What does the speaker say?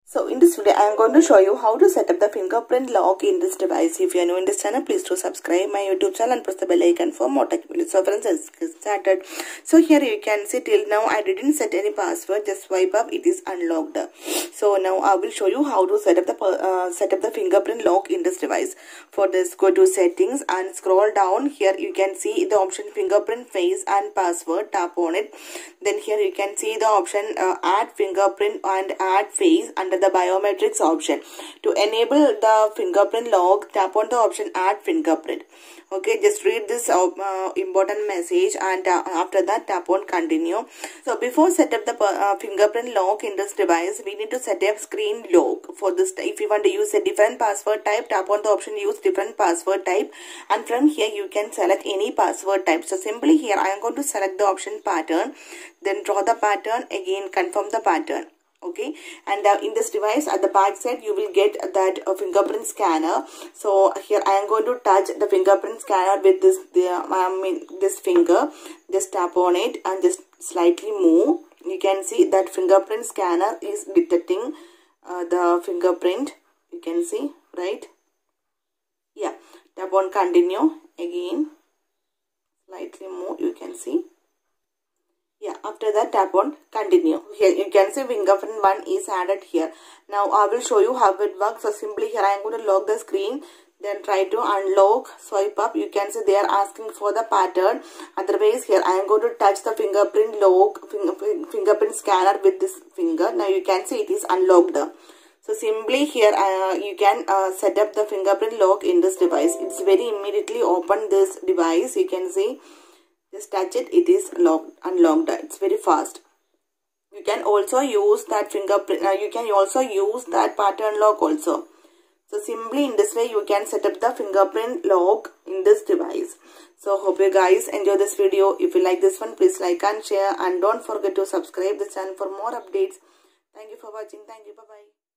So in this video, I am going to show you how to set up the fingerprint lock in this device. If you are new in this channel, please do subscribe my YouTube channel and press the bell icon for more tech videos. So friends, let's get started. So here you can see till now I didn't set any password. Just swipe up, it is unlocked. So now I will show you how to set up the fingerprint lock in this device. For this, go to settings and scroll down. Here you can see the option fingerprint face and password. Tap on it. Then here you can see the option add fingerprint and add face under the biometrics option. To enable the fingerprint lock, tap on the option add fingerprint. Okay, just read this important message and after that tap on continue. So before set up the fingerprint lock in this device, we need to set up screen lock. For this, if you want to use a different password type, tap on the option use different password type, and from here you can select any password type. So simply here I am going to select the option pattern, then draw the pattern, again confirm the pattern. Okay, and in this device at the back side you will get that fingerprint scanner. So here I am going to touch the fingerprint scanner with this finger. Just tap on it and just slightly move. You can see that fingerprint scanner is detecting the fingerprint. You can see, right? Yeah, tap on continue, again slightly move. You can see. Yeah, after that tap on continue. Here you can see fingerprint 1 is added here. Now I will show you how it works. So simply here I am going to lock the screen, then try to unlock, swipe up. You can see they are asking for the pattern. Otherwise here I am going to touch the fingerprint lock, fingerprint scanner with this finger. Now you can see it is unlocked. So simply here you can set up the fingerprint lock in this device. It's very immediately open this device. You can see. Just touch it, it is unlocked. It's very fast. You can also use that fingerprint. You can also use that pattern lock also. So simply in this way you can set up the fingerprint lock in this device. So hope you guys enjoy this video. If you like this one, please like and share, and don't forget to subscribe the channel for more updates. Thank you for watching. Thank you. Bye bye.